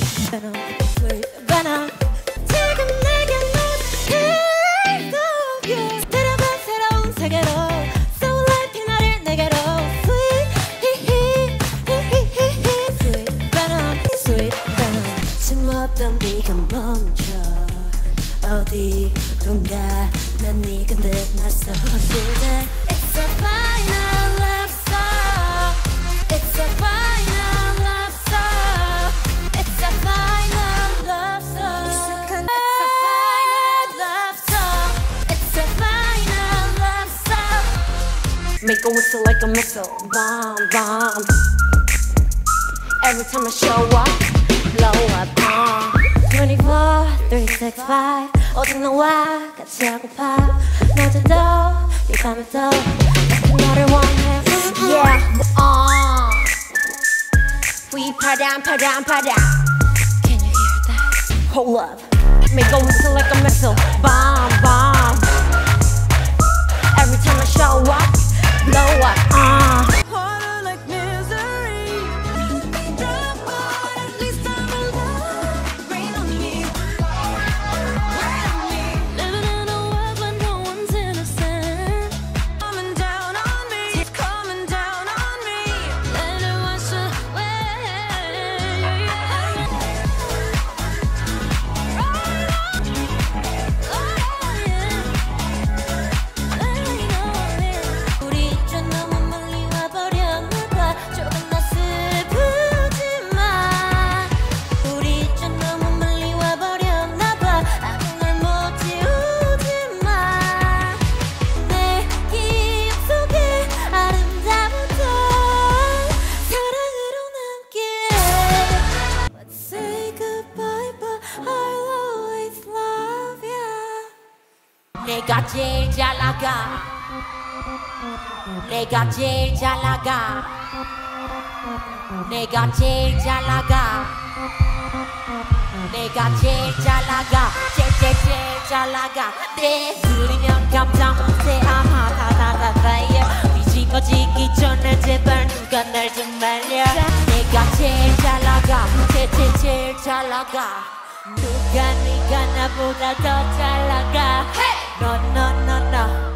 Venom, sweet venom. 지금 내게 taste of you. 데려가 새로운 세계로. So light 피나를 내게로. Sweet, sweet venom, sweet venom. 숨었던 네가 멈춰. 어디론가 난 네 곁에 나서 그대. It's a final love song. It's a final love song. It's a final love song. It's a final love song. It's a final love song. Make a whistle like a missile. Bomb, bomb. Every time I show up, blow up. 24, 3, 6, 5. 어딘 너와 같이 하고파. 낮에도 이 밤에도 같은 너를 원해. Yeah, we 파랑 파랑 파랑. Can you hear that? Hold up. Make a whistle like a missile. Bomb, bomb. Every time I show up, blow up. Harder like misery. At least I'm alive. Rain on me. Living in a world where no one's innocent. Coming down on me. It's coming down on me. Let it wash 우리 좀 너무 멀리 와버렸나 봐. 조금 더 슬프지만 우리 좀 너무 멀리 와버렸나 봐. 아무 날 못 지우지만 내 기억 속에 아름다웠던 사랑으로 남게. Let's say goodbye but I'll always love you. 내가 제일 잘 나가. 내가 제일 잘 나가. 내가 제일 잘 나가. 내가 제일 잘 나가. 제일 잘 나가. 내 들으면 감당 못해. 아하다다다다야. 뒤집어지기 전에 제발 누가 날 좀 말려. 내가 제일 잘 나가. 제일 잘 나가. 누가 네가 나보다 더 잘 나가. No, no, no, no.